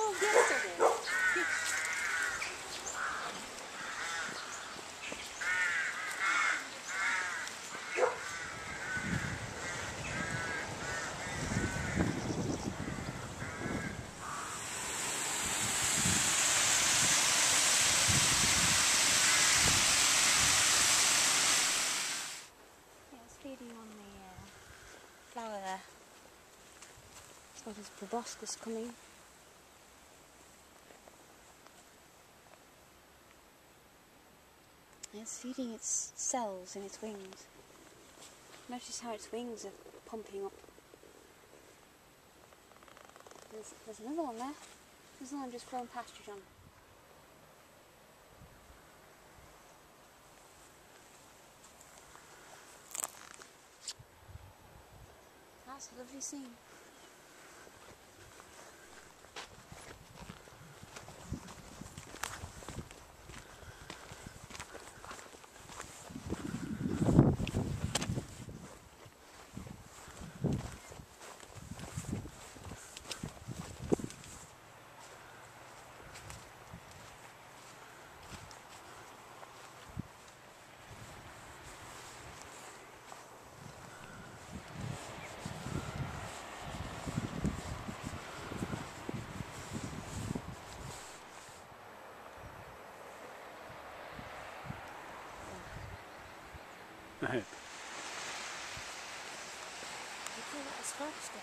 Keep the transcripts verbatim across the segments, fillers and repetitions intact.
twelve yesterday. Yeah, it's feeding on the uh, flower there. It's got his proboscis coming. It's feeding its cells in its wings. Notice how its wings are pumping up. There's, there's another one there. There's another one just flown past you, John. That's a lovely scene. Ahead. You call it a scrapster?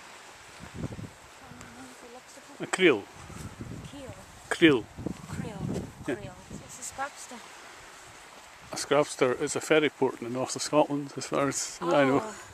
A creel. Keel. Creel. Creel. Yeah. Creel. It's a scrapster. A scrapster is a ferry port in the north of Scotland, as far as Oh. I know.